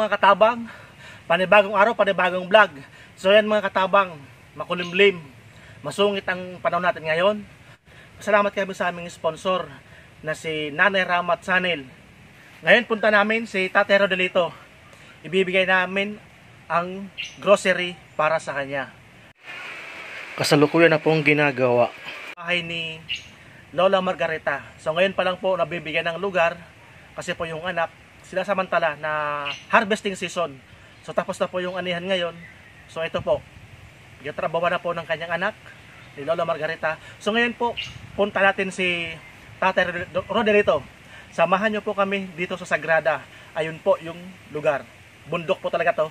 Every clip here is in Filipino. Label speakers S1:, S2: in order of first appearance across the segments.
S1: mga katabang, panibagong araw, panibagong vlog. So yan mga katabang, makulimlim, masungit ang panahon natin ngayon. Salamat kami sa aming sponsor na si Nanay Ramat Channel. Ngayon punta namin si Tatay Rodelito. Ibibigay namin ang grocery para sa kanya. Kasalukuyan na pong ginagawa. Bahay ni Lola Margarita. So ngayon pa lang po nabibigyan ng lugar kasi po yung anak sila samantala na harvesting season. So tapos na po yung anihan ngayon. So ito po, gatrabaho na po ng kanyang anak, ni Lola Margarita. So ngayon po, punta natin si Tatay Rodelito. Samahan nyo po kami dito sa Sagrada. Ayun po yung lugar. Bundok po talaga to.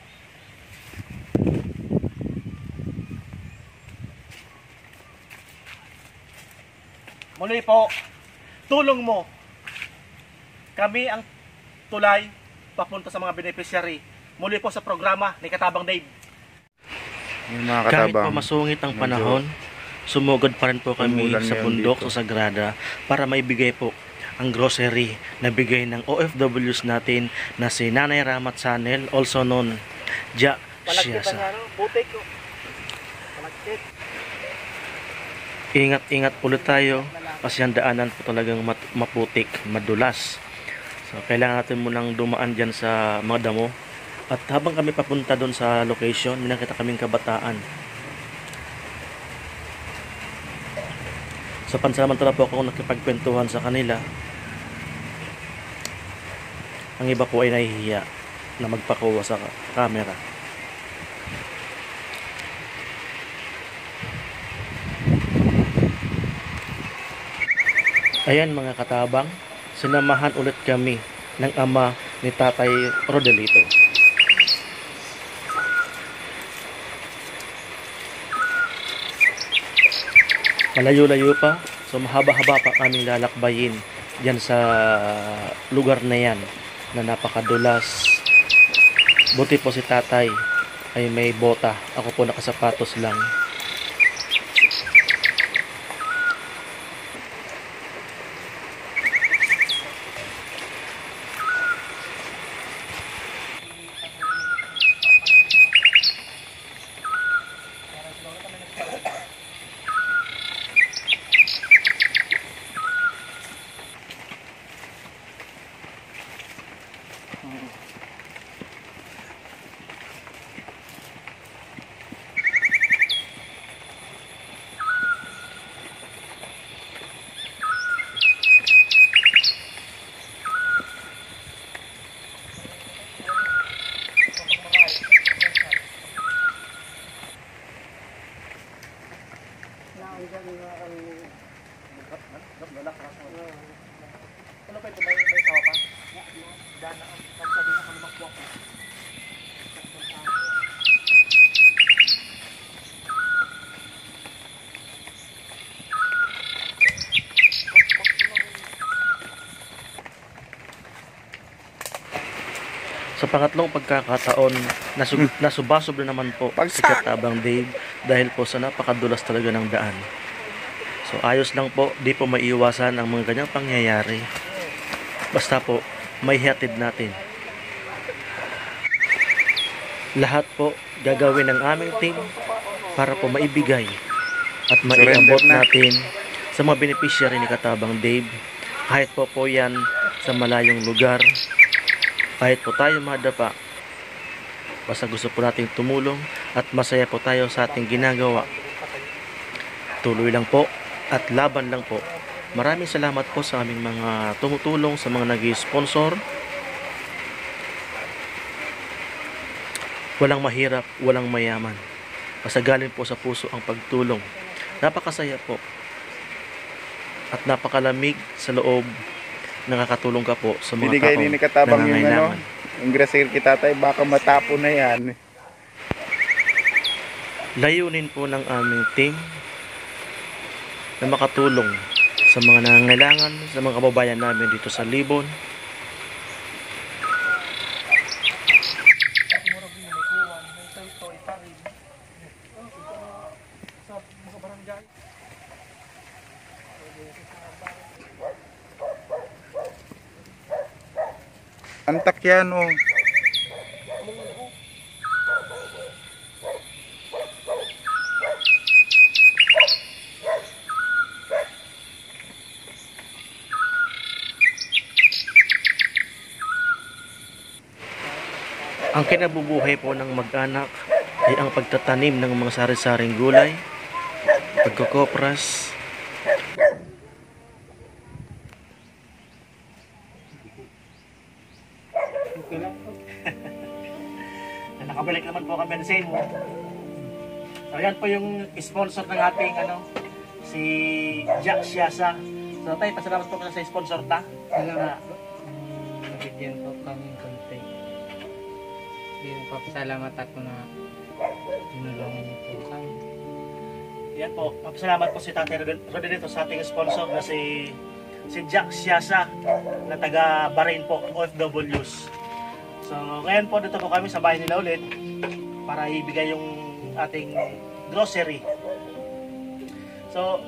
S1: Muli po, tulong mo. Kami ang tulay papunta sa mga beneficiary. Muli po sa programa ni Katabang Dave.
S2: Yung mga katabang,
S1: kahit po masungit ang panahon, sumugod pa rin po kami sa bundok sa Sagrada para maibigay po ang grocery na bigay ng OFWs natin na si Nanay Ramat Channel, also known Ja Siasa. Ingat-ingat ulit tayo kasi ang daanan po talagang maputik, madulas. So, kailangan natin munang dumaan dyan sa mga damo. At habang kami papunta doon sa location, may nakita kaming kabataan. So, pansamantala po ako nakipagkwentuhan sa kanila. Ang iba po ay nahihiya na magpakuha sa camera. Ayan mga katabang, sinamahan ulit kami ng ama ni Tatay Rodelito. Malayo-layo pa, so mahaba-haba pa kaming lalakbayin dyan sa lugar na yan na napakadulas. Buti po si Tatay ay may bota, ako po nakasapatos lang. Ano pa ito? May sawa pa? Dana ang sabi na kami makuha ko. Sa pangatlong pagkakataon, nasubasob na naman po si Katabang Dave dahil po sa napakadulas talaga ng daan. So ayos lang po, di po maiiwasan ang mga ganyang pangyayari. Basta po, may hatid natin. Lahat po gagawin ng aming team para po maibigay at maiabot natin sa mga beneficiary ni Katabang Dave. Kahit po yan sa malayong lugar, kahit po tayo madapa, basta gusto po nating tumulong at masaya po tayo sa ating ginagawa. Tuloy lang po at laban lang po. Maraming salamat po sa aming mga tumutulong, sa mga nag-sponsor. Walang mahirap, walang mayaman. Basta galing po sa puso ang pagtulong. Napakasaya po at napakalamig sa loob. Nakakatulong ka po sa mga
S2: binigay
S1: taong
S2: ni Katabang yung
S1: nangangailangan.
S2: yung grocery kita tayo, baka matapo na yan.
S1: Layunin po ng aming team na makatulong sa mga nangangailangan, sa mga kababayan namin dito sa Libon.
S2: Antak yan, oh.
S1: Ang kinabubuhay po ng mag-anak ay ang pagtatanim ng mga sari-saring gulay, pagkukopras,
S3: Okay lang po.
S1: nakabalik naman po kami ng same. So yan po yung sponsor ng ating si Jack Siasa. So tayo, pasalamat po kasi sa sponsor ta.
S3: Salamat po. Nabigyan po kami ng konti. Hindi po salamat ako na tinulungan niyo po kami.
S1: Yan po, papasalamat po si Tatay Rodriguez sa ating sponsor na si Jack Siasa na taga Bahrain po, OFWs. So ngayon po dito po kami sa bahay nila ulit para ibigay yung ating grocery. So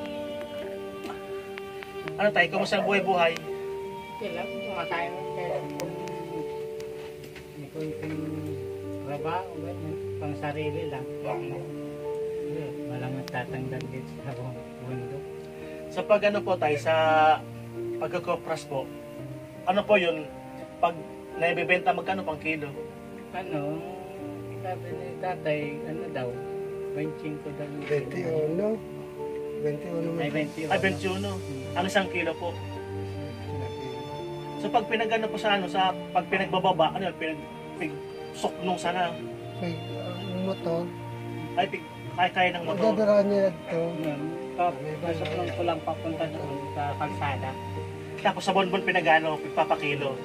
S1: ano tayo, kumusta ang buhay-buhay?
S3: Okay lang, kumakain mo kaya hindi ko yung trabaho, pang sarili lang. Walang matatanggal din sa mundo.
S1: Sa pag po tayo, sa pagkakopras po, ano po yun? Pag naibibenta, magkano pang kilo?
S3: Ano, sabi ni tatay, ano daw, 25 daw.
S4: 21. 21
S3: Ay,
S4: man.
S3: 21.
S1: Ay, 21. Ang isang kilo po. So pag pinagano po sa sa pag pinagbababa, ano yun, suknong sana,
S4: May ang motor.
S1: ay kaya ng motor.
S4: Magdadala niya ito.
S3: Yun, pasok lang ko lang papunta doon sa kalsada.
S1: Tapos sa bonbon pinagano, pagpapakilo.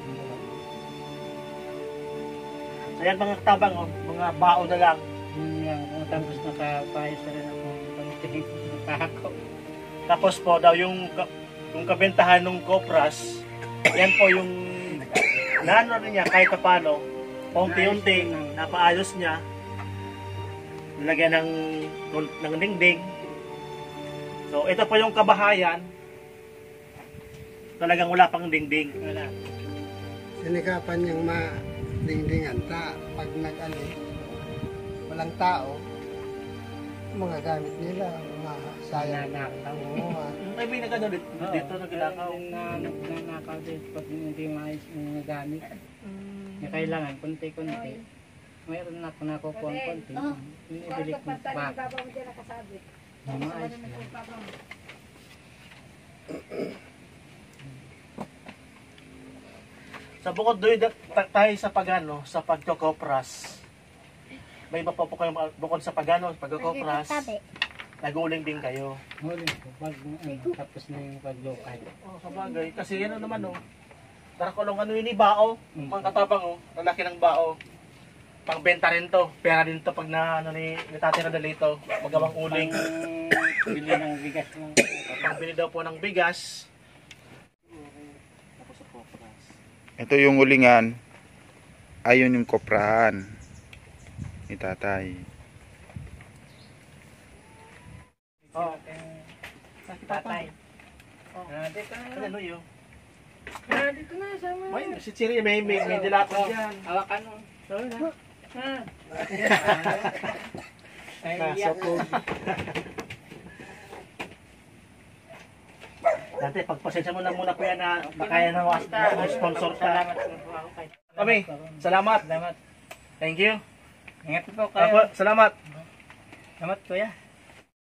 S1: So yan mga tabang, mga bao na lang.
S3: Yun lang, tapos nakapayos na rin ako ng tingin ako.
S1: Tapos po daw yung kabentahan ng kopras, yan po yung naano rin niya kahit paano, paunti-unti, napaayos niya, nilagyan ng dingding. So ito po yung kabahayan, talagang wala pang dingding.
S3: Wala.
S4: Sinikapan niyang madingdingan ta. Pag nag-ali, walang tao, mga gamit nila, sayang.
S3: Nanakaw.
S4: Oo,
S1: Ay may nagano dito naglakaw.
S3: Nanakaw din pag hindi maayos yung gamit. Yung kailangan, konti-konti. Mayroon na ako nakukuha ang konti. Binibili ko bag. Maayos lang.
S1: Sa bukod doon tayo sa pagano, sa pagkokopras. May iba pa po kayo bukod sa pagano, pagkokopras. Naguling din kayo.
S3: Huli ko, pag tapos na yung paglukay.
S1: Oh, sa bagay. Kasi yan naman Darakulong ano yun bao. Mga katabang lalaki ng bao. Pangbenta rin to. Pera din to pag ni tatira dito. Magawang uling.
S3: Bili ng bigas lang.
S1: Pangbili daw po ng bigas. Tapos sa kopras.
S2: Ito yung ulingan. Ayun yung koprahan ni tatay.
S1: Oh.
S3: Tatay.
S1: Oh.
S3: Dito na.
S1: Ano yun?
S3: Dito na sama.
S1: May si Chiri may dilapon diyan.
S3: Hawakan mo. Sorry na.
S1: Nasa po. Dati, pagpasensya mo na muna po yan na kaya na sponsor ka. Kami, salamat.
S3: Salamat.
S1: Thank you.
S3: Ingat po kayo.
S1: Salamat.
S3: Salamat kuya.